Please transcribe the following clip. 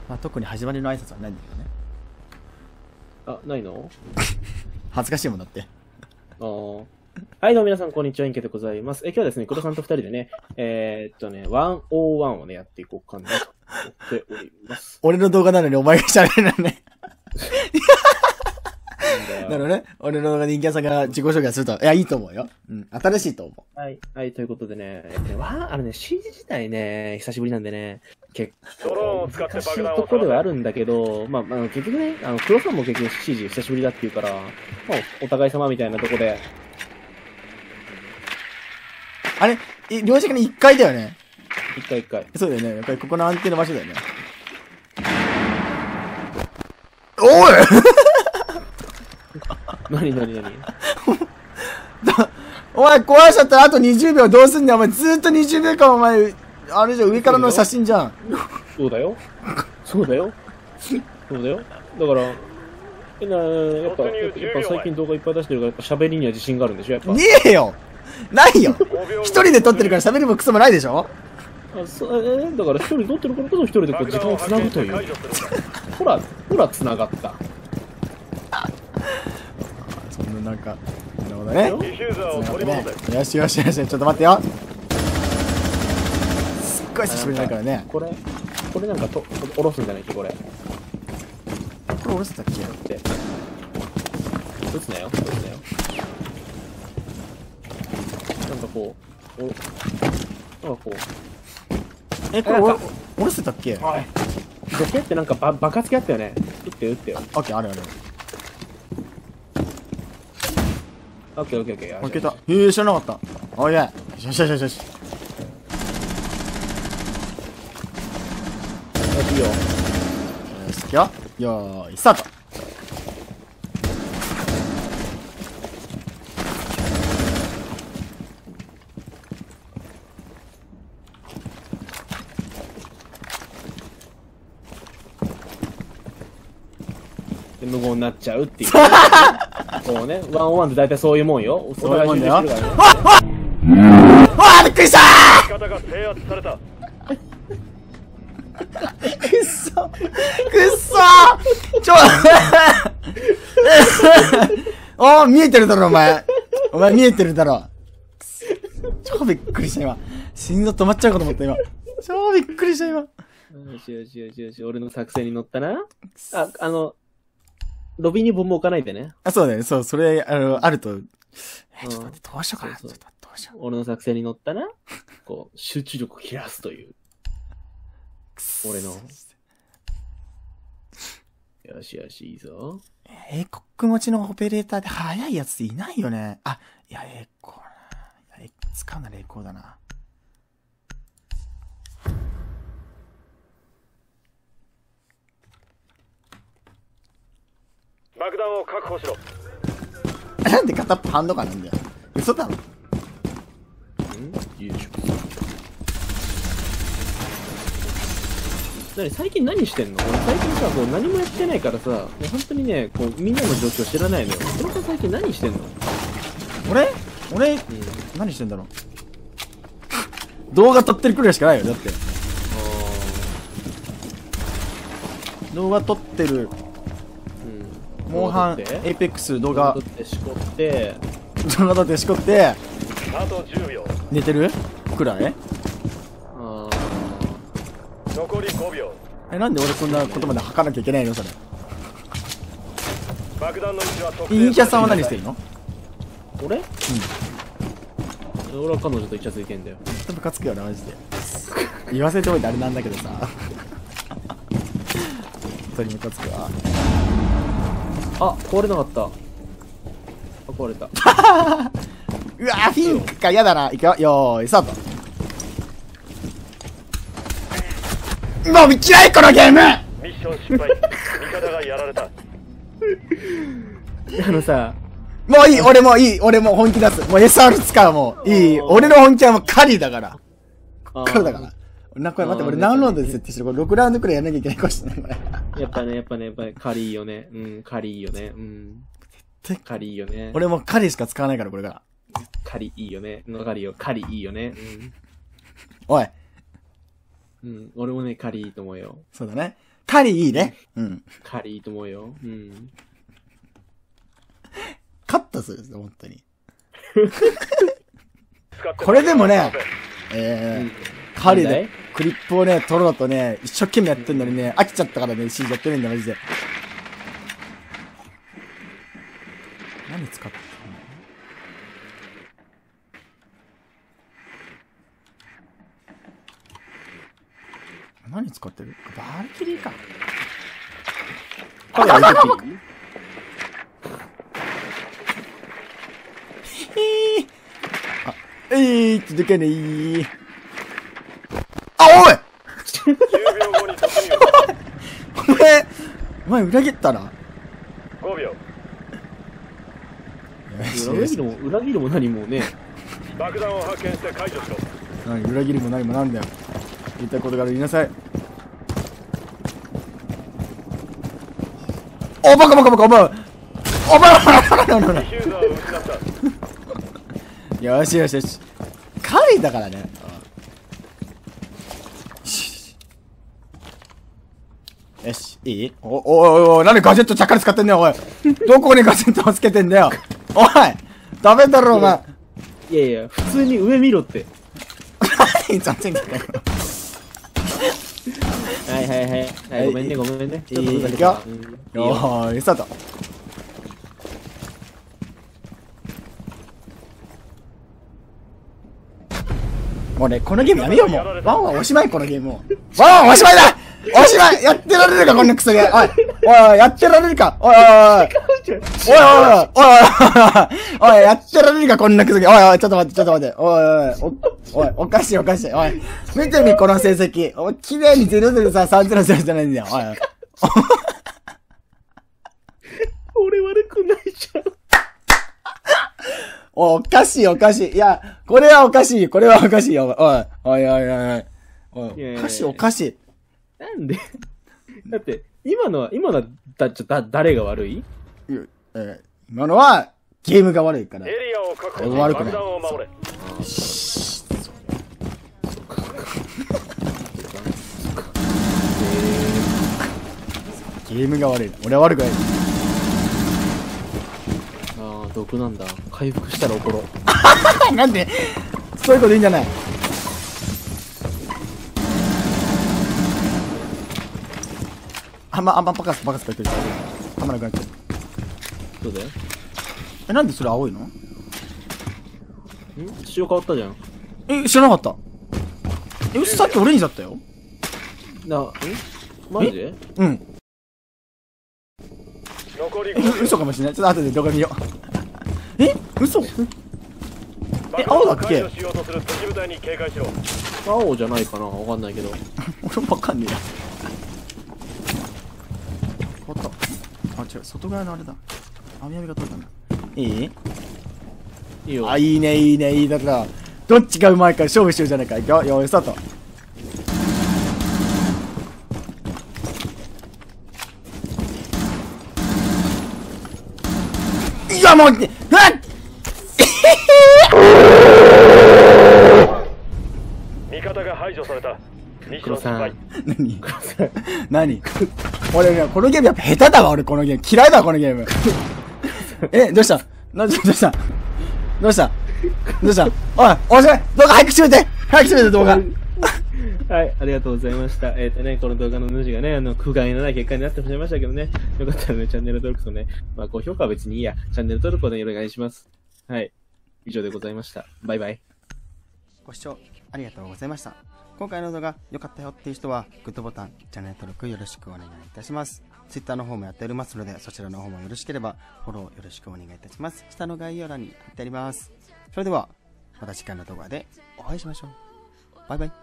まあ、特に始まりの挨拶はないんだけどね。 あ、ないの？ 恥ずかしいもんだって。 あー。はい、どうも皆さん、こんにちは、インケでございます。今日はですね、黒さんと二人でね、101をね、やっていこうかなと思っております。 俺の動画なのにお前が喋るのね。なのね。俺の動画で人気屋さんが自己紹介すると、いや、いいと思うよ。うん。新しいと思う。 はい。はい、ということでね、CG 自体ね、久しぶりなんでね、結構難しいところではあるんだけど、まあ、結局ね、黒さんも結局 CG 久しぶりだって言うから、まあ、お互い様みたいなとこで。 あれ両者に1階だよね。 一回。 そうだよね。やっぱりここの安定の場所だよね。おい何お前壊しちゃったらあと20秒どうすんだよ。お前ずーっと20秒間お前、あれじゃ上からの写真じゃん。 そうだよ。だから、やっぱ最近動画いっぱい出してるから、やっぱ喋りには自信があるんでしょ、やっぱ。 ねえよないよ一人で撮ってるから喋りもクソもないでしょ。 だから一人撮ってるからこそ一人でこう時間を繋ぐという。ほら繋がった。 そんななんか、なるほどね。よし、ちょっと待ってよ。すっごい久しぶりだからね。 これなんか下ろすんじゃないっけ、これ。 これ下ろせたっけって。 撃つなよ。なんかこう。 これ下ろせたっけ？ はい。ボケってなんか爆発系あったよね。撃ってよ。 オッケー、ある。 オッケー。 いけた。知らなかった。おいや。よし。 いいよ。 よし、いくよ。よーい、スタート。 で無言になっちゃうっていう。こうね、101って大体そういうもんよ。お互い集中してるからね。 びっくりしたー！ 方が制圧された。 くっそ見えてるだろ、お前見えてるだろ。超びっくりした、今。心臓止まっちゃうかと思った、今。超びっくりした、今。 よし。俺の作戦に乗ったな。ロビーにボンボ置かないでね。 そうだよね。そう、それ、あると。ちょっと待って、どうしようかな。 俺の作戦に乗ったな。こう、集中力を切らすという。俺の。よし、いいぞ。 英国持ちのオペレーターで速いやつっていないよね。あ、いや、栄光な。使うなら栄光だな。 爆弾を確保しろ。 なんで片っぽハンドガンなんだよ。嘘だろ。 よいしょ。最近何してんの？最近さ、こう何もやってないからさ、もう本当にね、こうみんなの状況知らないのよ。それさ最近何してんの？ 俺、何してんだろう。動画撮ってるくらいしかないよ、だって。動画撮ってる。モンハン、エイペックス動画。 動画撮ってしこって。 あと10秒。 寝てるくらい？ 残り5秒。 なんで俺そんなことまで吐かなきゃいけないのそれ。 爆弾の位置は特定。 陰キャさんは何してるの？ 俺は彼女とイチャついてんだよ。 ムカつくよな、マジで。言わせておいてあれなんだけどさ。本当にムカつくわ。 壊れなかった。壊れた。 うわフィンクか、やだな。いくよ、よーい、スタート。もう嫌いこのゲーム。 ミッション失敗。味方がやられた。 さ、 もういい、俺も本気出す。もう SR 使う、もう。いい、俺の本気はもうカリーだから。これだから。これ待って、俺何ラウンドで設定してる？これ6ラウンドくらいやんなきゃいけないかもしれない、これ。 やっぱね、カリーよね。カリーよね。カリーよね。 俺もカリーしか使わないから、これから。 カリいいよね。カリいいよね。 おい。 俺もね、カリいいと思うよ。 そうだね。 カリいいね。うん。 カリいいと思うよ。うん。 カットするんですよ、本当に。これでもね、カリでクリップをね、取ろうとね、一生懸命やってんのにね、飽きちゃったからね、CG やってるんだよ、マジで。何使ってんの？何使ってる？バルキリーか。 これバルキリー？ 続けねー。あ、おい 10秒後に突入。 お前裏切ったな。 5秒。 裏切るも何もね。 爆弾を発見して解除しろ。 何裏切りも何もなんだよ。言いたいことがある言いなさい。お、バカバカバカお前。お前。 ディフューザーを失った。 よしよしよし。カリーだからね。よし、いい？おい、なんでガジェットちゃっかり使ってんだよ、おい。どこにガジェットをつけてんだよ。おい、ダメだろ、お前。 いやいや、普通に上見ろって。 何ちゃんちんだよ。 はい、ごめんね、ごめんね。 いいよ。よーい、スタート。もうね、このゲームやめよう、もう。ワンワンおしまい、このゲームもう。ワンワンおしまいだ！おしまい！やってられるか、こんなクソゲー。おい、やってられるか。おい、やってられるか、こんなクソゲー。おい、ちょっと待って。おい、おかしい。おい、見てみ、この成績。綺麗に0-0さ、3-0-0じゃないんだよ。おい。 俺悪くないじゃん。 おかしい。いや、これはおかしいよ。おい。おかしい。 なんでだって、今のは、誰が悪い？ 今のは、ゲームが悪いから。 エリアを確保し悪くない。 爆弾を守れ。 ゲームが悪い。俺は悪くない。 ああ、毒なんだ。回復したら怒ろう。 なんでそういうこといいんじゃない？あんまバカスか言ってる。たまらなくなっちゃう。 どうだよ。 なんでそれ青いの？ 仕様変わったじゃん。 知らなかった。さっきオレンジだったよ。 マジで？ うん。 残り5秒。 嘘かもしれない。ちょっと後で動画見よう。嘘？青だっけ？ 青じゃないかな、わかんないけど。 俺もわかんねえや。変わった。あ、違う、外側のあれだ。網が取れたんだ。いいよ。 あ、いいね。だから、どっちがうまいか勝負しようじゃないか。いくよ、よーい、スタート。いや、もう、 味方が排除された。ミッション失敗。 何俺ね、このゲームやっぱ下手だわ、俺このゲーム。嫌いだわ、このゲーム。どうしたおい、おしまい動画早く閉めて動画はい、ありがとうございました。この動画の主がね、不甲斐のない結果になってしまいましたけどね。よかったらね、チャンネル登録とね、高評価は別にいいや。チャンネル登録をね、お願いします。はい。以上でございました。バイバイ。 ご視聴ありがとうございました。今回の動画良かったよっていう人は、グッドボタン、チャンネル登録よろしくお願いいたします。Twitter の方もやっておりますので、そちらの方もよろしければ、フォローよろしくお願いいたします。下の概要欄に貼ってあります。それでは、また次回の動画でお会いしましょう。バイバイ。